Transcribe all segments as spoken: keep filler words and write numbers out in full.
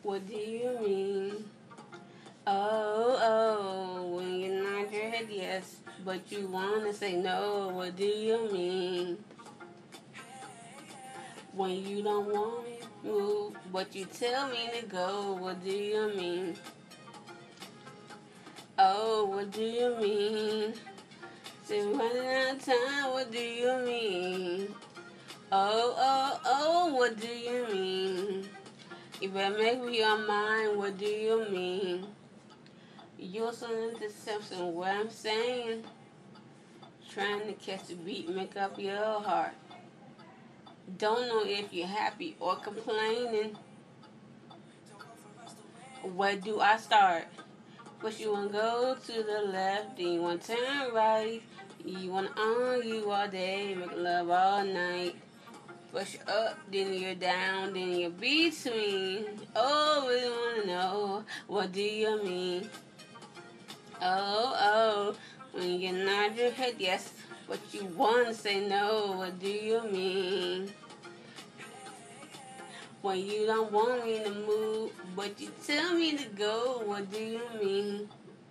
What do you mean? Oh, oh, when you nod your head yes, but you wanna say no, what do you mean? When you don't want me to move, but you tell me to go, what do you mean? Oh, what do you mean? Say running out of time, what do you mean? Oh, oh, oh, what do you mean? You better make me your mind, what do you mean? You're so interception, what I'm saying? Trying to catch the beat, make up your heart. Don't know if you're happy or complaining. Where do I start? First you wanna go to the left, then you wanna turn right. You wanna argue all day, make love all night. First you're up, then you're down, then you're between. Oh, really wanna know, what do you mean? Oh, oh, when you nod your head yes, but you wanna say no, what do you mean? When you don't want me to move, but you tell me to go, what do you mean?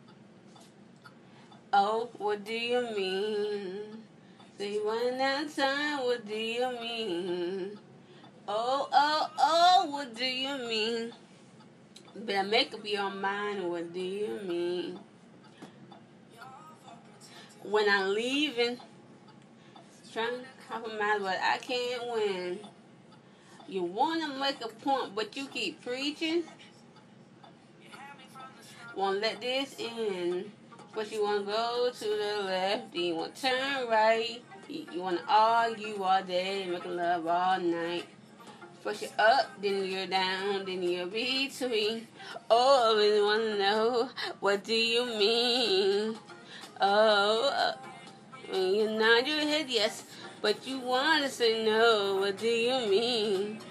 Oh, what do you mean? Say one that time, what do you mean? Oh, oh, oh, what do you mean? Better make up your mind, what do you mean? When I'm leaving, trying to compromise, but I can't win. You want to make a point, but you keep preaching. Won't let this end. But you want to go to the left, then you want to turn right. You want to argue all day, make love all night. First you're up, then you're down, then you're between. Oh, I really want to know, what do you mean? Oh, uh, when you nod your head yes, but you want to say no, what do you mean?